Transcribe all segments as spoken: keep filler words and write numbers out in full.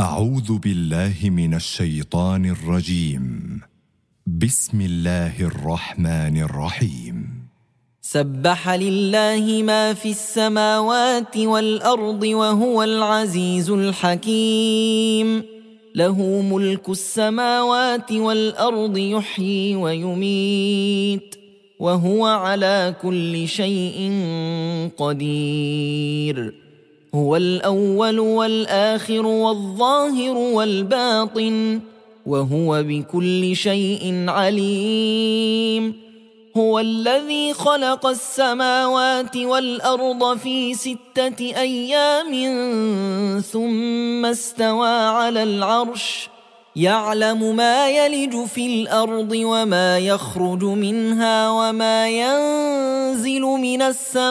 أعوذ بالله من الشيطان الرجيم. بسم الله الرحمن الرحيم. سبح لله ما في السماوات والأرض وهو العزيز الحكيم. له ملك السماوات والأرض يحيي ويميت وهو على كل شيء قدير. هو الأول والآخر والظاهر والباطن وهو بكل شيء عليم. هو الذي خلق السماوات والأرض في ستة أيام ثم استوى على العرش يعلم ما يلج في الأرض وما يخرج منها وما ينزل من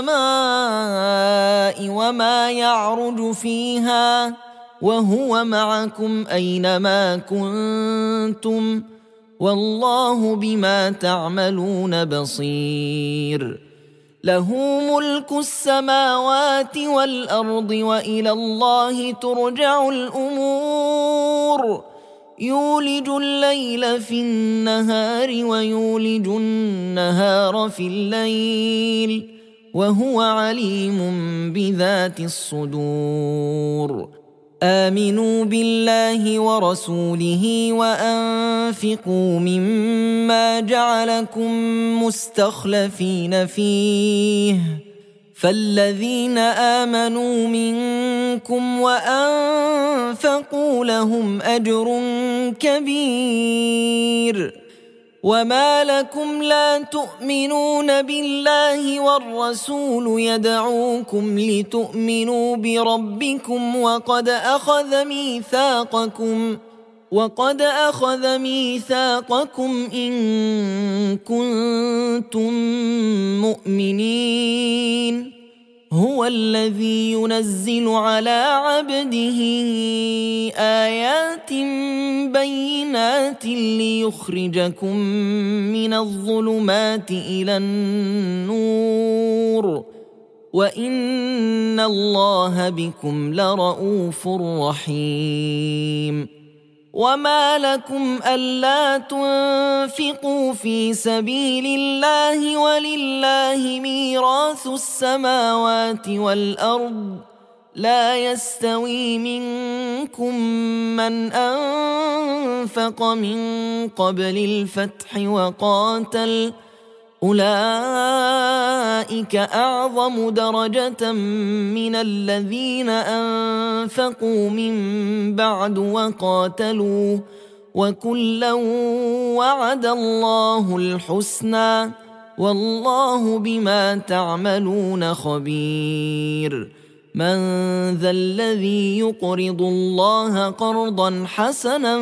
السماء وما يعرج فيها وهو معكم أينما كنتم والله بما تعملون بصير. له ملك السماوات والأرض وإلى الله ترجع الأمور. يولج الليل في النهار ويولج النهار في الليل وهو عليم بذات الصدور. آمنوا بالله ورسوله وأنفقوا مما جعلكم مستخلفين فيه فالذين آمنوا منكم وأنفقوا لهم أجر كبير. وما لكم لا تؤمنون بالله والرسول يدعوكم لتؤمنوا بربكم وقد أخذ ميثاقكم وقد أخذ ميثاقكم إن كنتم مؤمنين. هو الذي ينزل على عبده آيات بينات ليخرجكم من الظلمات إلى النور وإن الله بكم لرؤوف رحيم. وما لكم ألا تنفقوا في سبيل الله ولله ميراث السماوات والأرض لا يستوي منكم من أنفق من قبل الفتح وقاتل أولئك أعظم درجة من الذين أنفقوا من بعد وقاتلوا وكلا وعد الله الحسنى والله بما تعملون خبير. من ذا الذي يقرض الله قرضا حسنا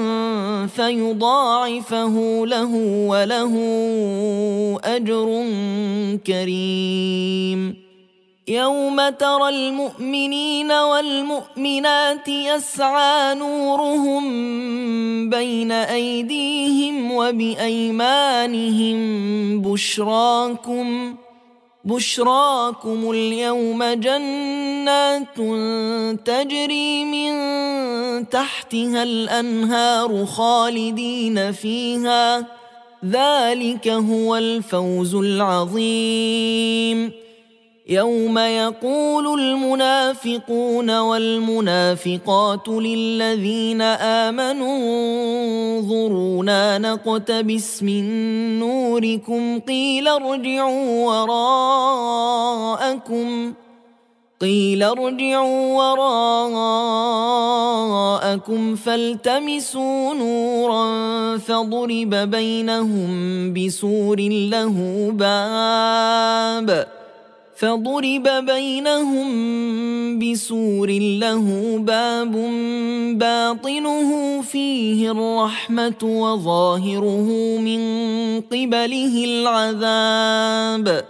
فيضاعفه له وله أجر كريم. يوم ترى المؤمنين والمؤمنات يسعى نورهم بين أيديهم وبأيمانهم بشراكم بشراكم اليوم جنات تجري من تحتها الأنهار خالدين فيها ذلك هو الفوز العظيم. يوم يقول المنافقون والمنافقات للذين آمنوا انظرونا نقتبس من نوركم قيل ارجعوا وراءكم قيل ارجعوا وراءكم فالتمسوا نورا فضرب بينهم بسور له باب فضرب بينهم بسور له باب باطنه فيه الرحمة وظاهره من قبله العذاب.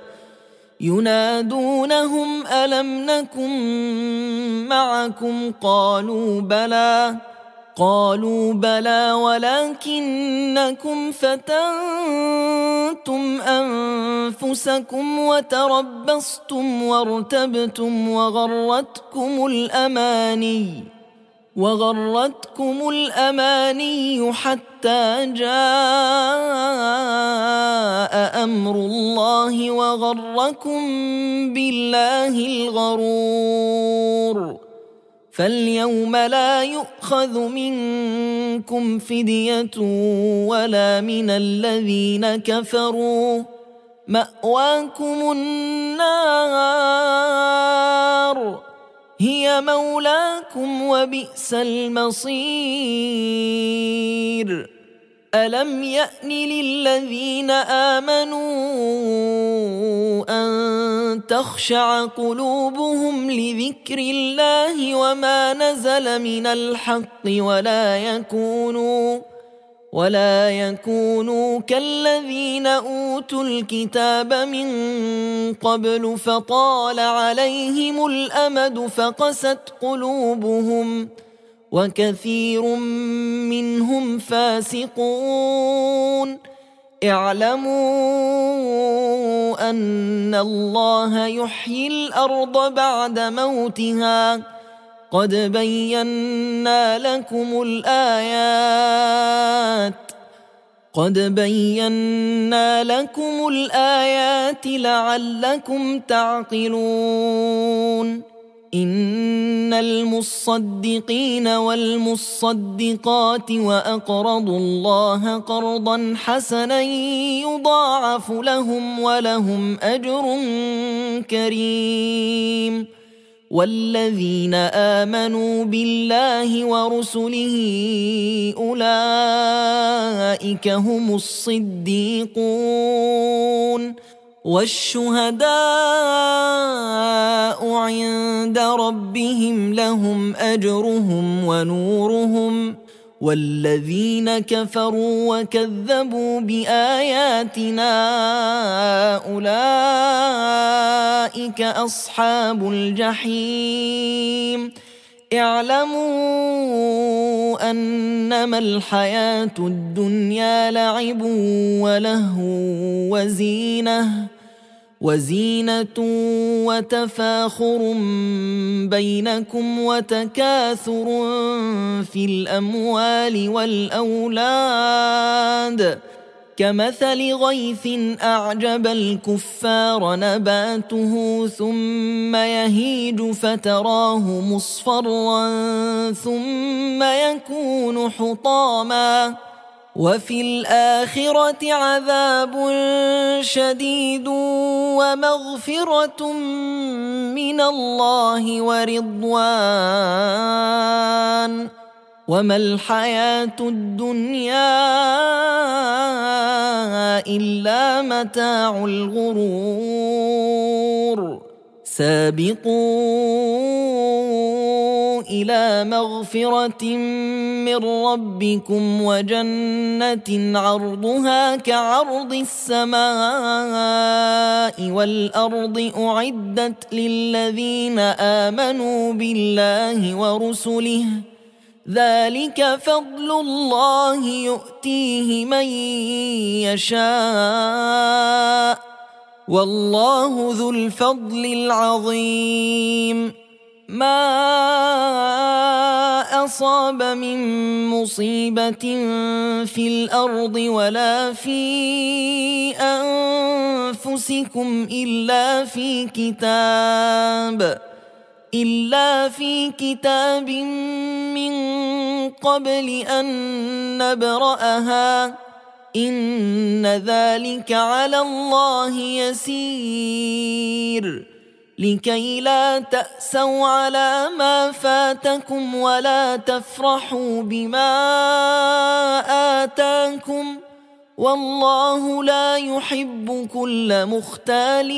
ينادونهم ألم نكن معكم قالوا بلى قالوا بلى ولكنكم فتنتم أنفسكم وتربصتم وارتبتم وغرتكم الأماني وغرتكم الأماني حتى جاء أمر الله وغركم بالله الغرور. فاليوم لا يؤخذ منكم فدية ولا من الذين كفروا، مأواكم النار هي مولاكم وبئس المصير. ألم يأن للذين آمنوا أن تخشع قلوبهم لذكر الله وما نزل من الحق ولا يكونوا ولا يكونوا كالذين أوتوا الكتاب من قبل فطال عليهم الأمد فقست قلوبهم وكثير منهم فاسقون. اعلموا أن الله يحيي الأرض بعد موتها، قد بينا لكم الآيات قد بينا لكم الآيات لعلكم تعقلون. إن المصدقين والمصدقات وأقرضوا الله قرضا حسنا يضاعف لهم ولهم أجر كريم. والذين آمنوا بالله ورسله أولئك هم الصديقون والشهداء عند ربهم لهم أجرهم ونورهم. والذين كفروا وكذبوا بآياتنا أولئك أصحاب الجحيم. اعلموا أنما الحياة الدنيا لعب ولهو وزينة وزينة وتفاخر بينكم وتكاثر في الأموال والأولاد كمثل غيث أعجب الكفار نباته ثم يهيج فتراه مصفرا ثم يكون حطاما وفي الآخرة عذاب شديد ومغفرة من الله ورضوان وما الحياة الدنيا إلا متاع الغرور. سابقوا إلى مغفرة من ربكم وجنة عرضها كعرض السماء والأرض أعدت للذين آمنوا بالله ورسله ذلك فضل الله يؤتيه من يشاء والله ذو الفضل العظيم. ما أصاب من مصيبة في الأرض ولا في أنفسكم إلا في كتاب إلا في كتاب من قبل أن نبرأها إن ذلك على الله يسير. لكي لا تأسوا على ما فاتكم ولا تفرحوا بما آتاكم والله لا يحب كل مختال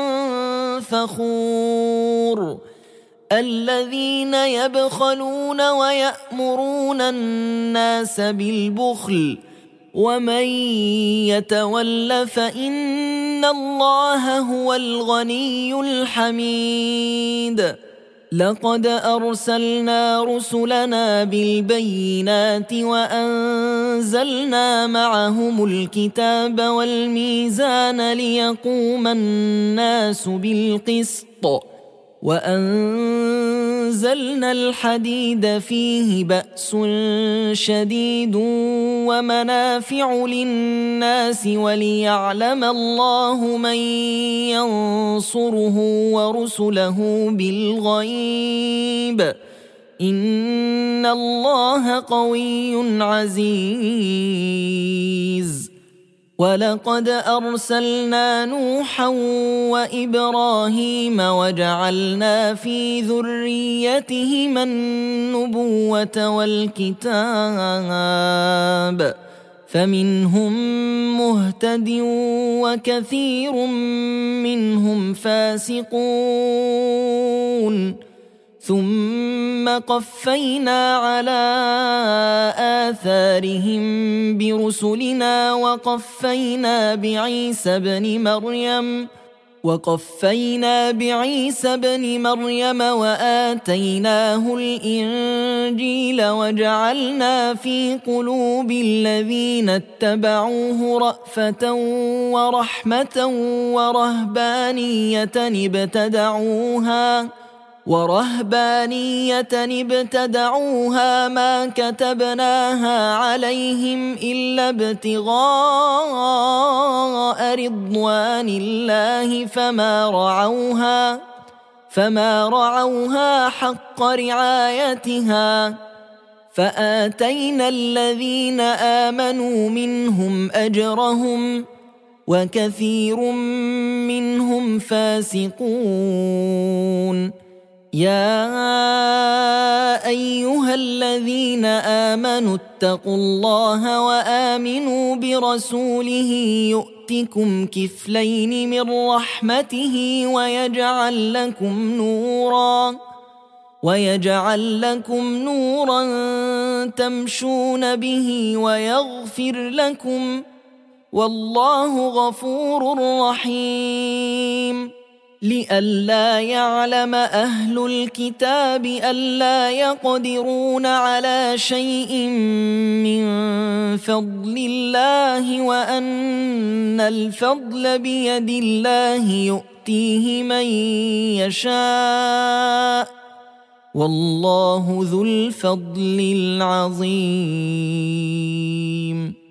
فخور. الذين يبخلون ويأمرون الناس بالبخل ومن يتول فإن الله هو الغني الحميد. لقد أرسلنا رسلنا بالبينات وأنزلنا معهم الكتاب والميزان ليقوم الناس بالقسط وأنزلنا الحديد فيه بأس شديد ومنافع للناس وليعلم الله من ينصره ورسله بالغيب إن الله قوي عزيز. ولقد أرسلنا نوحا وإبراهيم وجعلنا في ذريتهما النبوة والكتاب فمنهم مهتد وكثير منهم فاسقون. ثم قفينا على آثارهم برسلنا وقفينا بعيسى بن مريم وقفينا بعيسى بن مريم وآتيناه الإنجيل وجعلنا في قلوب الذين اتبعوه رأفة ورحمة ورهبانية ابتدعوها ورهبانية ابتدعوها ما كتبناها عليهم إلا ابتغاء رضوان الله فما رعوها فما رعوها حق رعايتها فآتينا الذين آمنوا منهم أجرهم وكثير منهم فاسقون. يا أيها الذين آمنوا اتقوا الله وآمنوا برسوله يؤتكم كفلين من رحمته ويجعل لكم نورا ويجعل لكم نورا تمشون به ويغفر لكم والله غفور رحيم. لئلا يعلم أهل الكتاب ألا يقدرون على شيء من فضل الله وأن الفضل بيد الله يؤتيه من يشاء والله ذو الفضل العظيم.